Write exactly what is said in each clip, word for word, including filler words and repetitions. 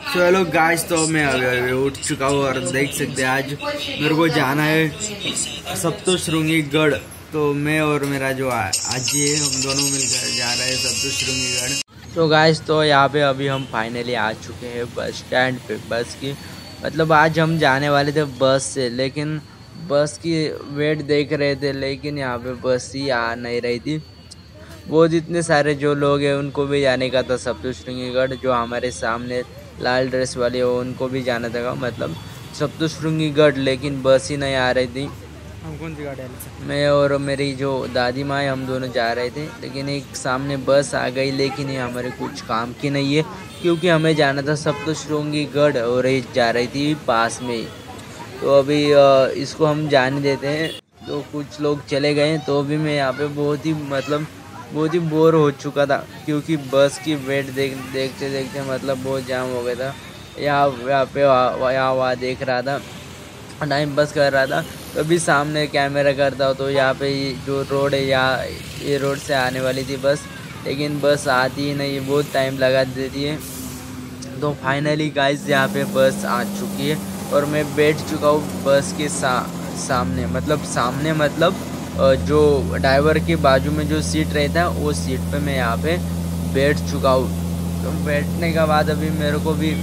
So hello guys, तो मैं अभी अभी उठ चुका हूँ और देख सकते हैं आज मेरे को जाना है सप्तशृंगी गढ़। तो मैं और मेरा जो आजी है हम दोनों मिलकर जा रहे हैं सप्तशृंगी गढ़। तो गाइस, तो यहाँ पे अभी हम फाइनली आ चुके हैं बस स्टैंड पे। बस की मतलब आज हम जाने वाले थे बस से, लेकिन बस की वेट देख रहे थे, लेकिन यहाँ पे बस ही आ नहीं रही थी। वो जितने सारे जो लोग हैं उनको भी जाने का था सप्तशृंगी गढ़। जो हमारे सामने लाल ड्रेस वाले हो उनको भी जाना था मतलब सप्तशृंगी गढ़, लेकिन बस ही नहीं आ रही थी। हम कौन सी गाड़ी? मैं और मेरी जो दादी माँ है हम दोनों जा रहे थे, लेकिन एक सामने बस आ गई, लेकिन ये हमारे कुछ काम की नहीं है क्योंकि हमें जाना था सप्तशृंगी गढ़ और ये जा रही थी पास में ही। तो अभी इसको हम जाने देते हैं। तो कुछ लोग चले गए, तो भी मैं यहाँ पे बहुत ही मतलब बहुत ही बोर हो चुका था क्योंकि बस की वेट देख देखते देखते मतलब बहुत जाम हो गया था। यहाँ यहाँ पे यहाँ वहाँ देख रहा था, टाइम पास कर रहा था। कभी सामने कैमरा करता हो तो यहाँ पे जो रोड है यहाँ ये रोड से आने वाली थी बस, लेकिन बस आती ही नहीं, बहुत टाइम लगा देती है। तो फाइनली गाइस यहाँ पे बस आ चुकी है और मैं बैठ चुका हूँ बस के सा, सामने मतलब सामने मतलब जो ड्राइवर के बाजू में जो सीट रहता है वो सीट पे मैं यहाँ पे बैठ चुका हूँ। तो बैठने के बाद अभी मेरे को भी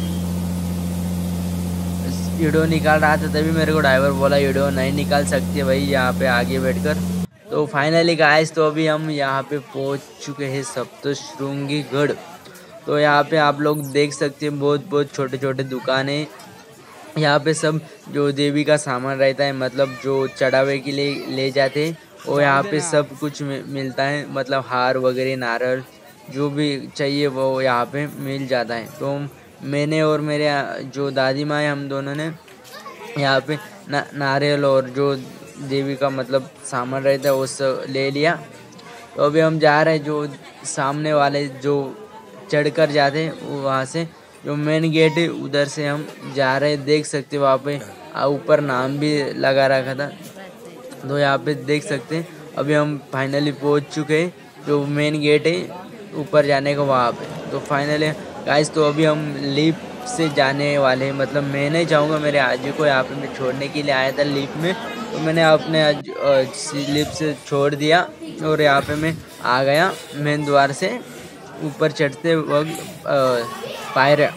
वीडियो निकाल रहा था, तभी मेरे को ड्राइवर बोला वीडियो नहीं निकाल सकती भाई यहाँ पे आगे बैठकर। तो फाइनली गाइस, तो अभी हम यहाँ पे पहुँच चुके हैं सप्तशृंगी गढ़। तो यहाँ पे आप लोग देख सकते हैं बहुत बहुत छोटे छोटे दुकानें। यहाँ पे सब जो देवी का सामान रहता है मतलब जो चढ़ावे के लिए ले जाते हैं वो यहाँ पे सब कुछ मिलता है, मतलब हार वगैरह नारियल जो भी चाहिए वो यहाँ पे मिल जाता है। तो मैंने और मेरे जो दादी माँ है हम दोनों ने यहाँ पे ना, नारियल और जो देवी का मतलब सामान रहता है वो सब ले लिया। तो अभी हम जा रहे हैं जो सामने वाले जो चढ़कर जाते हैं वहाँ से जो मेन गेट है उधर से हम जा रहे हैं। देख सकते वहाँ पे ऊपर नाम भी लगा रखा था, तो यहाँ पे देख सकते हैं। अभी हम फाइनली पहुँच चुके हैं जो मेन गेट है ऊपर जाने का वहाँ पे। तो फाइनली गाइस, तो अभी हम लिफ्ट से जाने वाले हैं, मतलब मैं नहीं जाऊँगा, मेरे आजी को यहाँ पे मैं छोड़ने के लिए आया था लिफ्ट में। तो मैंने अपने लिफ्ट से छोड़ दिया और यहाँ पे मैं आ गया मेन द्वार से। ऊपर चढ़ते वक्त पायरे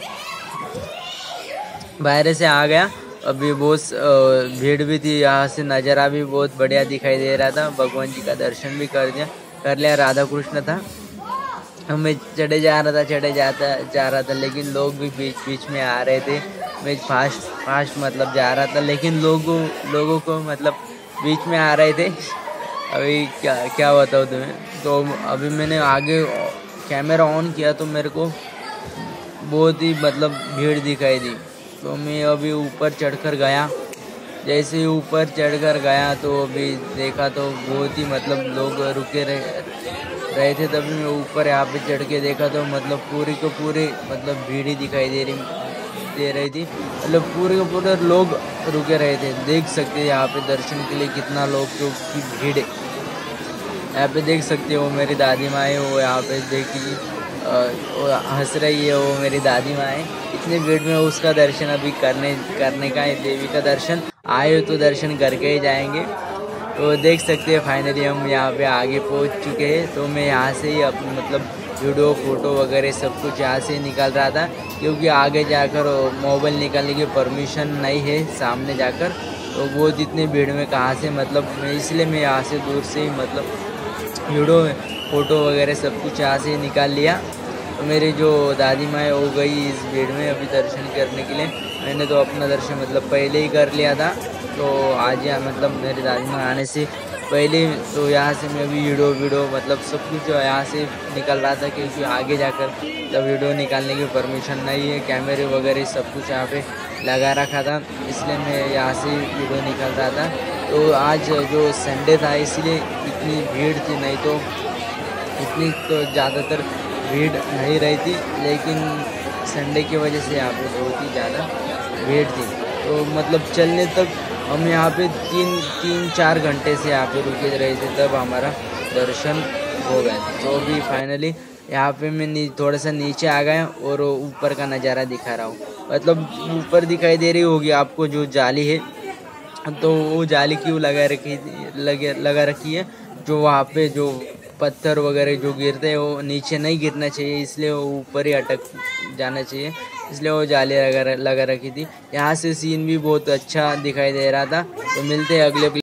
बाहर से आ गया। अभी बहुत भीड़ भी थी, यहाँ से नज़ारा भी बहुत बढ़िया दिखाई दे रहा था। भगवान जी का दर्शन भी कर दिया कर लिया राधा कृष्ण था। मैं चढ़े जा रहा था चढ़े जाता जा रहा था लेकिन लोग भी बीच बीच में आ रहे थे। मैं फास्ट फास्ट मतलब जा रहा था, लेकिन लोगों लोगों को मतलब बीच में आ रहे थे। अभी क्या क्या बताऊँ तुम्हें। तो अभी मैंने आगे कैमरा ऑन किया तो मेरे को बहुत ही मतलब भीड़ दिखाई दी। तो मैं अभी ऊपर चढ़कर गया, जैसे ही ऊपर चढ़कर गया तो अभी देखा तो बहुत ही मतलब लोग रुके रहे रहे थे। तभी मैं ऊपर यहाँ पे चढ़ के देखा तो मतलब पूरी को पूरी मतलब भीड़ ही दिखाई दे रही दे रही थी मतलब पूरे के पूरे लोग रुके रहे थे। देख सकते हैं यहाँ पे दर्शन के लिए कितना लोग की भीड़ है। यहाँ पे देख सकते हो मेरी दादी माँ है, वो यहाँ पे देखिए हंस रही है, वो मेरी दादी माँ है। इतनी भीड़ में उसका दर्शन अभी करने करने का है, देवी का दर्शन आए हो तो दर्शन करके ही जाएंगे। तो देख सकते हैं फाइनली हम यहाँ पे आगे पहुँच चुके हैं। तो मैं यहाँ से ही अपनी मतलब वीडियो फोटो वगैरह सब कुछ यहाँ से निकाल रहा था क्योंकि आगे जाकर मोबाइल निकालने की परमिशन नहीं है सामने जाकर। तो वो जितनी भीड़ में कहाँ से मतलब मैं इसलिए मैं यहाँ से दूर से ही मतलब वीडियो फ़ोटो वगैरह सब कुछ यहाँ से निकाल लिया। तो मेरी जो दादी माँ है वो गई इस भीड़ में अभी दर्शन करने के लिए। मैंने तो अपना दर्शन मतलब पहले ही कर लिया था। तो आज यहाँ मतलब मेरी दादी माँ आने से पहले तो यहाँ से मैं अभी वीडियो वीडियो मतलब सब कुछ यहाँ से निकल रहा था क्योंकि आगे जाकर तब वीडियो निकालने की परमिशन नहीं है। कैमरे वगैरह सब कुछ यहाँ पे लगा रखा था, इसलिए मैं यहाँ से वीडियो निकाल रहा था। तो आज जो संडे था इसलिए इतनी भीड़ थी, नहीं तो इतनी तो ज़्यादातर भीड़ नहीं रही थी, लेकिन संडे की वजह से यहाँ पे बहुत ही ज़्यादा भीड़ थी। तो मतलब चलने तक हम यहाँ पे तीन तीन चार घंटे से यहाँ पे रुके रहे थे, तब हमारा दर्शन हो गए। तो अभी फाइनली यहाँ पे मैं नी, थोड़ा सा नीचे आ गया और ऊपर का नज़ारा दिखा रहा हूँ। मतलब ऊपर दिखाई दे रही होगी आपको जो जाली है, तो वो जाली क्यों लगा रखी लगे लगा रखी है, जो वहाँ पे जो पत्थर वगैरह जो गिरते हैं वो नीचे नहीं गिरना चाहिए, इसलिए वो ऊपर ही अटक जाना चाहिए, इसलिए वो जाली लगा लगा रखी थी। यहाँ से सीन भी बहुत अच्छा दिखाई दे रहा था। तो मिलते हैं अगले